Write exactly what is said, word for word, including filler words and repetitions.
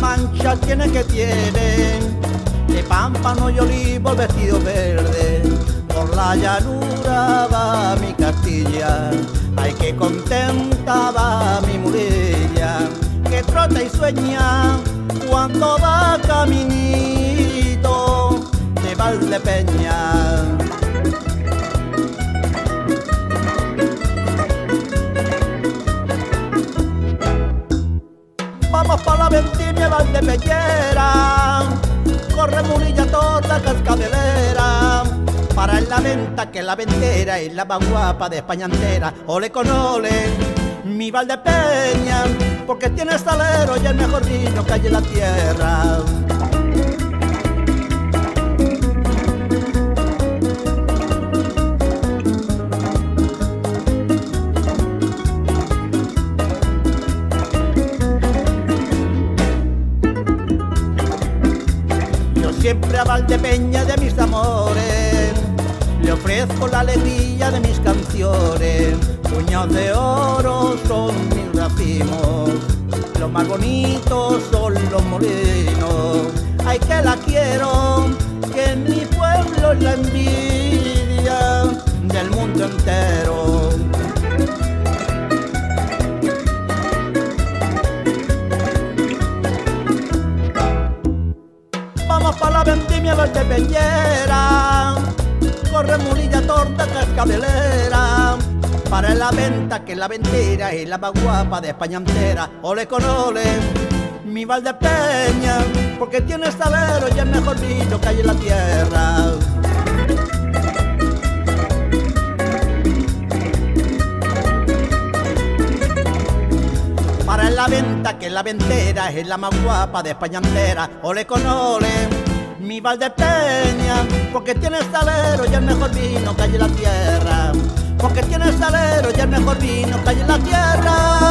mancha tiene que tiene, de pámpano y olivo el vestido verde. Por la llanura va mi Castilla, ay que contenta va mi Murilla, que trota y sueña cuando va caminito de Valdepeña. Vamos pa' la vendimia valdepeñera, corre Murilla toda cascabelera, para en la venta que la ventera es la más guapa de España entera. Ole con ole, mi Valdepeña, porque tiene salero y el mejor vino que hay en la tierra. Siempre a Valdepeña de mis amores le ofrezco la alegría de mis canciones. Puñados de oro son mis racimos, los más bonitos son los molinos. Ay que la quiero, que en mi pueblo es la envidia del mundo entero. Vamos pa' la vendimia valdepeñera, corre Murilla torta cascabelera, para la venta que la ventera es la más guapa de España entera. Ole con ole, mi Valdepeña, porque tiene salero y el mejor vino que hay en la tierra. Para la venta que la ventera es la más guapa de España entera. Ole con ole, mi Valdepeña, porque tiene salero y el mejor vino que hay en la tierra, porque tiene salero y el mejor vino que hay en la tierra.